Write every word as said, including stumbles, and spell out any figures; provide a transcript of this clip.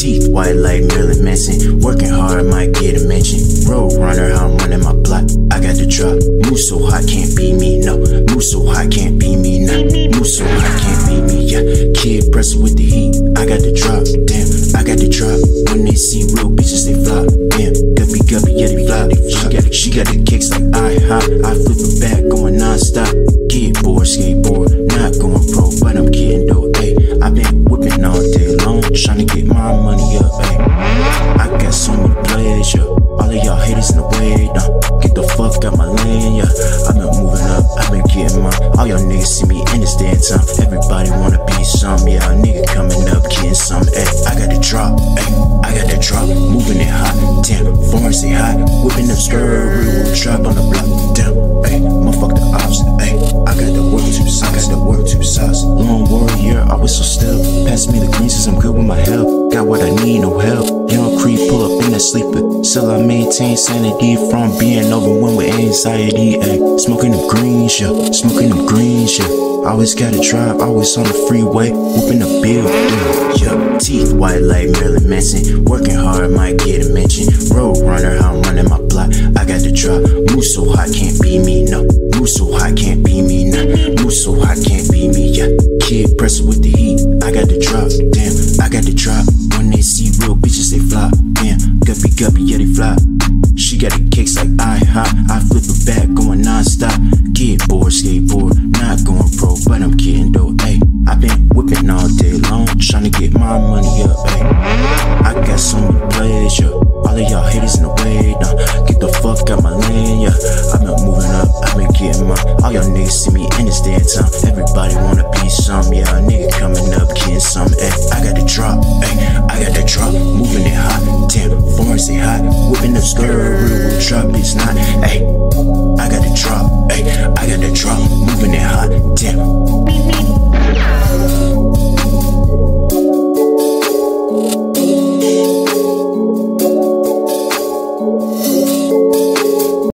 teeth white like Marilyn Manson. Working hard, might get a mention. Road runner, I'm running my block. I got the drop. Move so hot, can't be me, no. Move so hot, can't be me, no. Move so hot, can't be me, yeah. Kid pressing with the heat. I got the drop, damn. I got the drop. When they see real bitches, they flop, damn. Guppy, guppy, yeah, they flop. She got, she got the kicks like I hop. I flip it back, going non-stop. Skateboard, skateboard, not going pro, but I'm getting dope, ayy. I been whipping all day long, trying to get my money up, ayy. I got so many players, yeah. All of y'all haters in the way, nah. Get the fuck out my lane, yeah. I been moving up, I been getting mine. All y'all niggas see me in this damn time. Everybody wanna be some, yeah. A nigga coming up, getting some, ayy. I got the drop, ayy. I got the drop, moving it hot, damn. Foreign say hot, whipping up skirt, real trap on the block, damn, ayy. Motherfuck the ops, ayy. I got the work to size, I got the work to size. Long warrior, always so still. Pass me the green since I'm good with my health. Got what I need, no help. Young creep, pull up in that sleeper. Still I maintain sanity from being overwhelmed with anxiety, ayy. Smoking them greens, yeah. Smoking them greens, yeah. Always gotta drive, always on the freeway. Whooping the bill, yeah. yeah. Teeth white like Marilyn Manson. Working hard, might get a mention. Road runner, I'm running my block. I got the drop. Move so hot, can't be me, no. Move so hot, can't be me, no. Move so hot, can't be me, yeah. Kid pressing with the heat. I got the drop, damn. I got the drop. When they see real bitches, they flop, damn. Guppy, guppy, yeah, they flop. She got the kicks like I hop. I flip it back, going non-stop. Skateboard, skateboard, not going pro, but I'm getting dope, ayy. I been whipping all day long, trying to get my money up, ayy. I got so many players, yeah. All of y'all haters in the way, nah. Get the fuck out my lane, yeah. I been moving up, I been getting mine. All y'all niggas see me in this damn time. Everybody wanna be some, yeah. A nigga coming up, getting some, ayy. I got the drop, ayy. I got the drop, moving it hot, damn. Foreign say hot, whipping up skirt, real drop, it's not, ayy. I got the drop, ayy. I got the drop, moving it hot, damn.